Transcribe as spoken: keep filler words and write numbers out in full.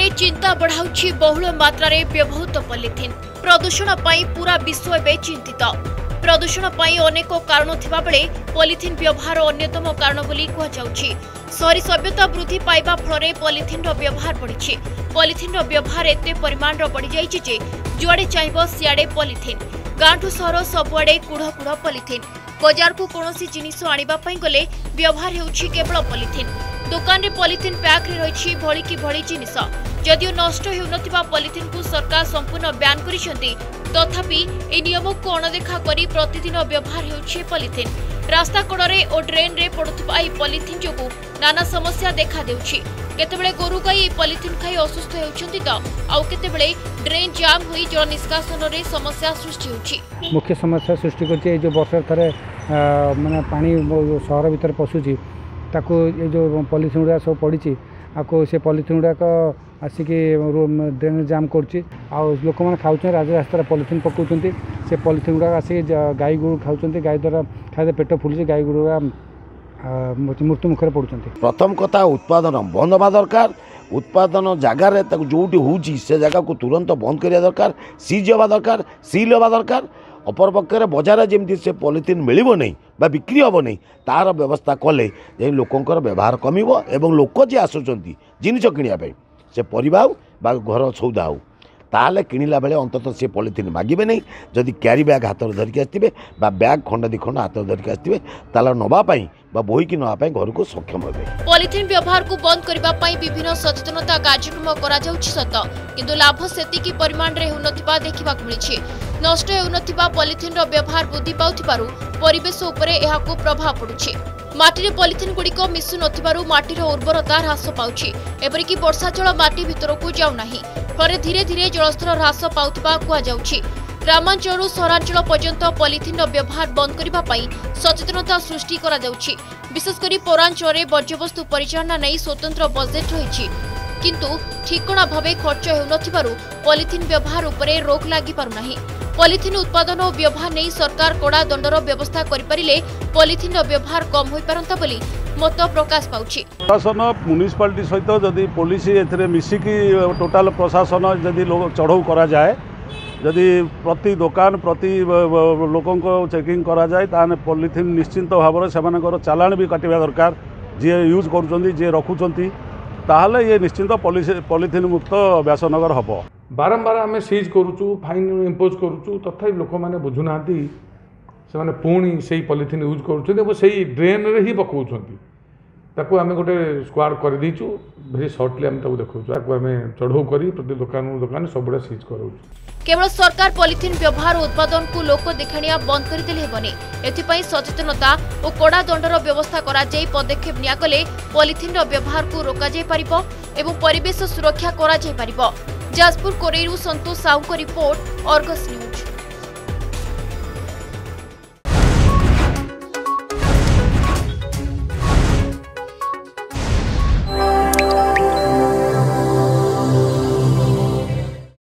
में चिंता बढ़ाउछि बहुल मात्रा रे व्यवहृत पॉलिथिन। प्रदूषण पाई पूरा विश्व एवं चिंतित। प्रदूषण पाई अनेक कारण थिबा बेले पॉलिथिन व्यवहार अन्यतम कारण बोली कह जाउछि। शहरी सभ्यता वृद्धि पाइबा फल पॉलिथिन व्यवहार बढ़ी। पॉलिथिन व्यवहार एते परिमाण बढ़ी जाइछि जे जुआड़े चाहिए सियाड़े पॉलिथिन। गांठू सहर सबुआड़े कुढ़ कुढ़ पॉलिथिन। बजार को कौनसी जिनिस आनिबा पई गले व्यवहार हेउछि केवल पॉलिथिन। दुकान रे पॉलिथिन पैक रे रहिछि भଳି कि भଳି जिनिस। जदियो नष्ट हेउनथिबा पॉलिथिन को सरकार संपूर्ण बैन करिसेंती, तथापि ए नियम को अणदेखा करी प्रतिदिन व्यवहार हेउछि पॉलिथिन। रास्ता कड़े और ड्रेन रे पड़ुथिबा ए पॉलिथिन जोगु नाना समस्या देखा देउछि। केतेबेले गोरु गाई ए पॉलिथिन खाई असुस्थ हेउछंती त आउ केतेबेले ड्रेन जाम होई जल निष्कासन रे समस्या सृष्टि होछि। मुख्य समस्या सृष्टि करछि जो वर्षा थरे माने पानी शहर भीतर पसुछि ताको ये जो पॉलिथिन गुड़ा सब पड़ी आपको से पॉलिथिन गुड़ाक आसिक ड्रेन जाम कर लोक मैंने खाऊँ राज रास्तार पॉलिथिन पकाउं से पॉलिथिन गुड़ाक आसिक गाई गोरु खाऊँ गाई द्वारा खाद्य पेट फुलुची गाई गोरुरा मृत्यु मुखर पड़ुं। प्रथम कथा उत्पादन बंद हवा दरकार। उत्पादन जगार जो से जगह को तुरंत बंद करिया दरकार। सीज हवा दरकार, सील हवा दरकार। अपर पक्षे बजार जमी से पॉलिथिन मिलिबो नहीं बा बिक्री हम नहीं तार व्यवस्था कले लोकंकर व्यवहार कमिबो एवं लोक जे आसुचंती जिनिस किनिया पे से परिबा हो बा घर सौदा हो ताले किनिला बेले अंततः से पॉलिथिन मागिबे नहीं। जदि कैरी बैग हाथ धरिक आसथिबे बा बैग खंड दि खंड हाथ धरिक आसथिबे ताला नबा पई बा बोही कि नबा पई घर को सक्षम हेबे। पॉलिथिन व्यवहार को बंद करबा पई विभिन्न सचेतनता कार्यक्रम करा जाउछि सत, किंतु लाभ सेति की परिमाण रे हुनथिबा देखिबा मिलिछि। नष्ट हेउनथिबा पॉलिथिन रो व्यवहार वृद्धि पाउथिबारु परिवेश उपरे एहा को प्रभाव पडुछि। माटी पॉलिथिन गुड़िक मिसु नथिबारु माटीर उर्वरता ह्रास पाउछि। एपरिकी वर्षा जल माटी भितरकू जाउ नाही, फरे धीरे धीरे जलस्तर ह्रास पाउथिबा कुआ जाउछि। ग्रामांचल सहरांचल पर्यंत पॉलिथिन व्यवहार बंद करबा पई सचेतनता सृष्टि करा जाउछि। विशेषकर पौरांचल वर्ज्यवस्तु परिचालना नहीं स्वतंत्र बजेट रहिछि, किंतु ठिकणा भावे खर्च हेउनथिबारु पॉलिथिन व्यवहार उपरे रोक लागि पारु नाही। पॉलिथिन उत्पादन और व्यवहार नहीं सरकार कड़ा दंडर व्यवस्था करिपारिले पॉलिथिन व्यवहार कम होई पारंता बोली मत प्रकाश पाउछि। प्रशासन म्युनिसिपालिटी सहित जदि पुलिस एथरे मिसिकी टोटाल प्रशासन जदि चढ़ऊ करा जाए, जदि प्रति दुकान प्रति लोकों को चेकिंग करा जाए ताने पॉलिथिन निश्चिंत भाव में से चालाण भी काटिबा दरकार। जी यूज करुँच जी रखुंट ताहले ये निश्चिंत पॉलिथिन मुक्त व्यासनगर हम। बारंबार आम सीज करुचु फाइन इम्पोज करुचु तथा लोक मैंने बुझुना से पुणी से पॉलिथिन यूज कर ड्रेन रे ही पकाउछंती। ताकू आम गोटे स्क्वाड कर दीचु भेरी सर्टली आम देखु आम चढ़ऊ कर प्रति दुकान दुकान सबुड़ा सीज करूँ। केवल सरकार पॉलिथिन व्यवहार और उत्पादन को लोक देखाणिया बंद करदेले हेबनी। एथिपाई सचेतनता और कड़ा दंडर व्यवस्था करा जाई पदक्षेप नियागले पॉलिथिन व्यवहार को रोका जाई परिबो एवं परिवेश सुरक्षा करा जाई परिबो। जाजपुर कोरेरू संतोष साहू को रिपोर्ट, अर्गस न्यूज।